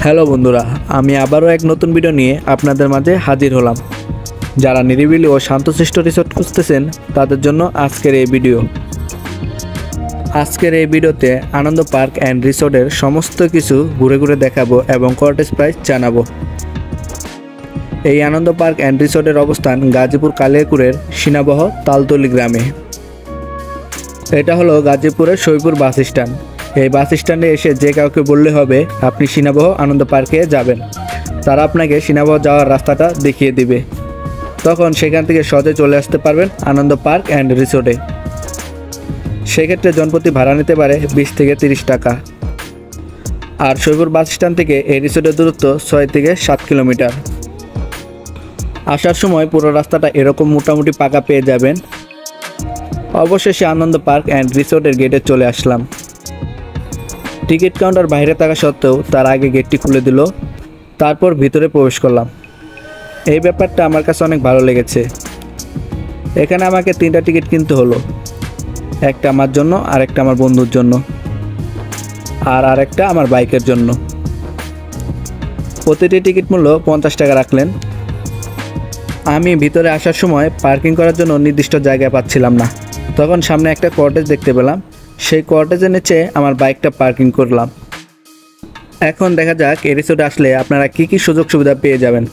Hello বন্ধুরা, আমি আবারও এক নতুন ভিডিও নিয়ে আপনাদের মাঝে হাজির হলাম। যারা নিরিবিলি ও শান্তশিষ্ট রিসোর্ট খুঁজতেছেন তাদের জন্য আজকের এই ভিডিও। আজকের এই ভিডিওতে আনন্দ পার্ক অ্যান্ড রিসোর্টের সমস্ত কিছু ঘুরে ঘুরে দেখাবো এবং কটেজ প্রাইস জানাবো। এই আনন্দ পার্ক অ্যান্ড রিসোর্টের অবস্থান গাজীপুর কালিয়াকুরের সিনাবহ তালতলি গ্রামে। এটা হলো গাজীপুরের শৈপুর বাস স্ট্যান্ড। এই বাস স্ট্যান্ডে এসে যে কাউকে বললে হবে আপনি সিনাবহ আনন্দ পার্কে যাবেন, তারা আপনাকে সিনাবহ যাওয়ার রাস্তাটা দেখিয়ে দিবে। তখন সেখান থেকে সহজে চলে আসতে পারবেন আনন্দ পার্ক অ্যান্ড রিসোর্টে। সেক্ষেত্রে জনপ্রতি ভাড়া নিতে পারে 20 থেকে 30 টাকা। আর শৈপুর বাস স্ট্যান্ড থেকে এই রিসোর্টের দূরত্ব 6 থেকে 7 কিলোমিটার। আসার সময় পুরো রাস্তাটা এরকম মোটামুটি পাকা পেয়ে যাবেন। অবশেষে আনন্দ পার্ক অ্যান্ড রিসোর্টের গেটে চলে আসলাম। টিকিট কাউন্টার বাইরে থাকা সত্ত্বেও তার আগে গেটটি খুলে দিল, তারপর ভিতরে প্রবেশ করলাম। এই ব্যাপারটা আমার কাছে অনেক ভালো লেগেছে। এখানে আমাকে 3টা টিকিট কিনতে হলো, একটা আমার জন্য, আরেকটা আমার বন্ধুর জন্য, আর আরেকটা আমার বাইকের জন্য। প্রতিটি টিকিট মূল্য 50 টাকা রাখলেন। আমি ভিতরে আসার সময় পার্কিং করার জন্য নির্দিষ্ট জায়গায় পাচ্ছিলাম না। তখন সামনে একটা কটেজ দেখতে পেলাম, সেই কটেজের নিচে আমার বাইকটা পার্কিং করলাম। এখন দেখা যাক এই রিসোর্টে আসলে আপনারা কি কি সুযোগ সুবিধা পেয়ে যাবেন।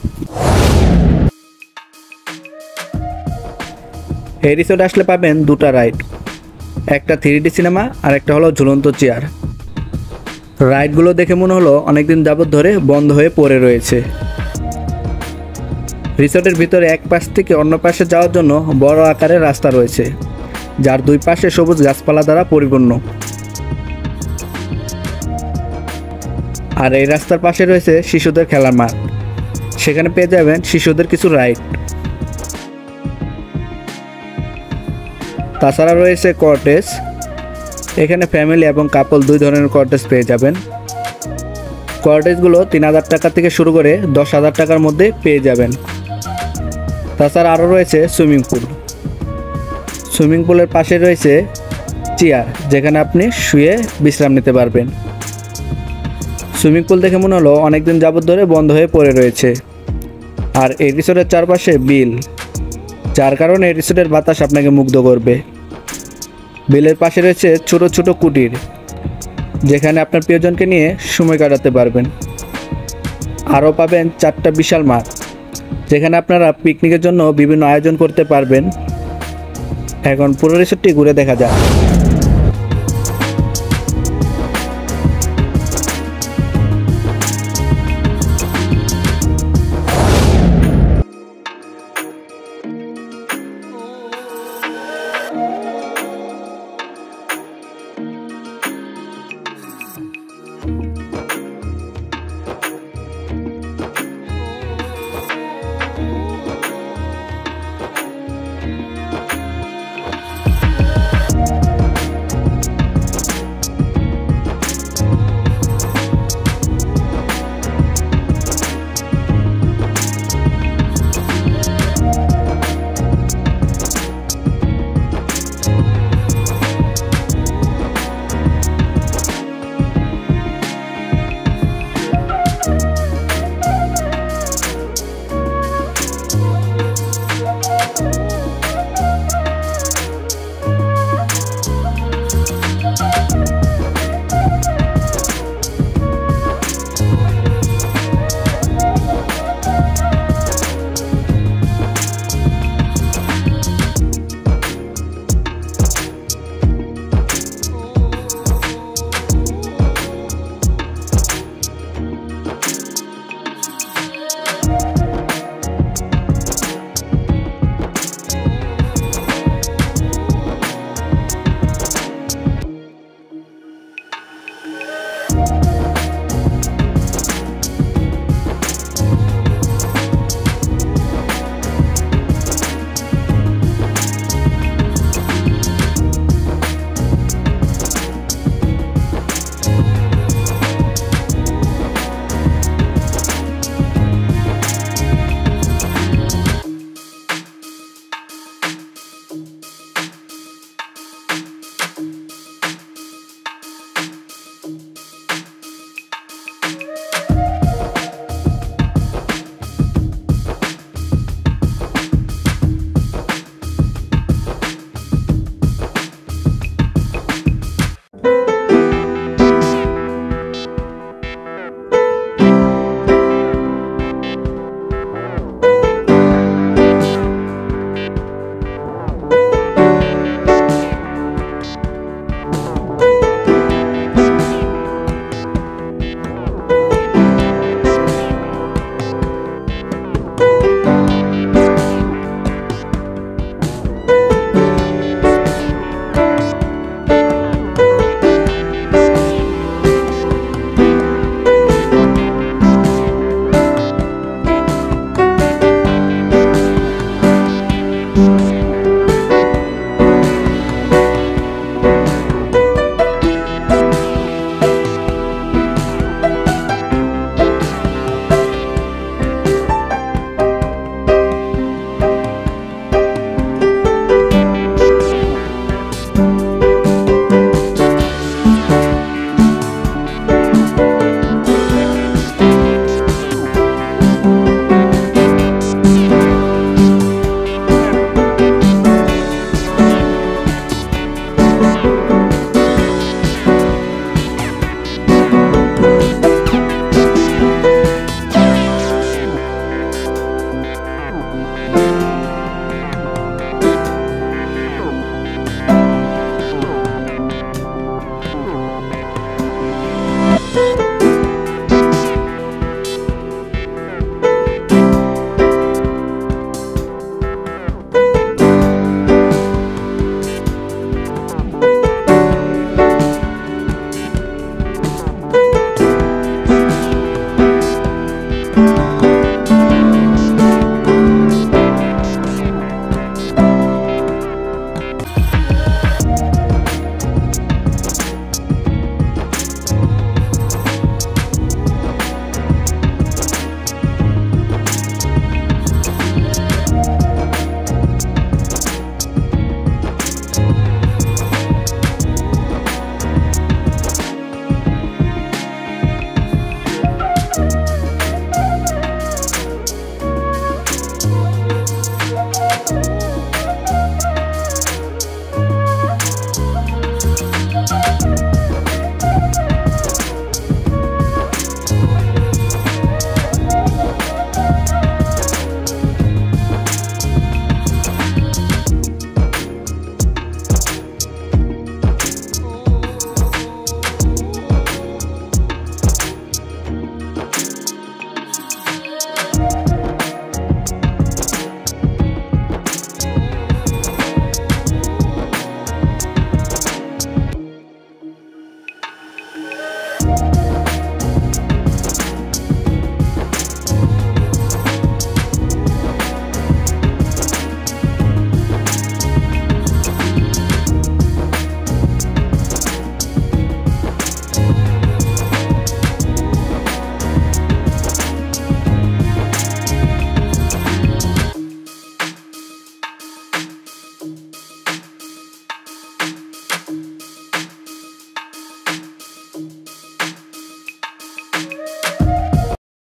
এই রিসোর্টে আসলে পাবেন 2টা রাইড, একটা 3D সিনেমা আর একটা হলো ঝুলন্ত চেয়ার। রাইডগুলো দেখে মনে হলো অনেকদিন যাবত ধরে বন্ধ হয়ে পড়ে রয়েছে। রিসোর্টের ভিতরে এক পাশ থেকে অন্য পাশে যাওয়ার জন্য বড় আকারের রাস্তা রয়েছে, যার 2 পাশে সবুজ গাছপালা দ্বারা পরিপূর্ণ। আর এই রাস্তার পাশে রয়েছে শিশুদের খেলার মাঠ, সেখানে পেয়ে যাবেন শিশুদের কিছু রাইড। তাছাড়া রয়েছে কটেজ, এখানে ফ্যামিলি এবং কাপল 2 ধরনের কটেজ পেয়ে যাবেন। কটেজগুলো 3000 টাকা থেকে শুরু করে 10,000 টাকার মধ্যে পেয়ে যাবেন। তাছাড়া আরও রয়েছে সুইমিং পুল। সুইমিং পুলের পাশে রয়েছে চেয়ার, যেখানে আপনি শুয়ে বিশ্রাম নিতে পারবেন। সুইমিং পুল দেখে মনে হলো অনেকদিন যাবত ধরে বন্ধ হয়ে পড়ে রয়েছে। আর এই রিসোর্টের চারপাশে বিল, যার কারণে এই রিসোর্টের বাতাস আপনাকে মুগ্ধ করবে। বিলের পাশে রয়েছে ছোট ছোট কুটির, যেখানে আপনার প্রিয়জনকে নিয়ে সময় কাটাতে পারবেন। আরও পাবেন 4টা বিশাল মাঠ, যেখানে আপনারা পিকনিকের জন্য বিভিন্ন আয়োজন করতে পারবেন। এখন পুরো রিসোর্টটি ঘুরে দেখা যাক।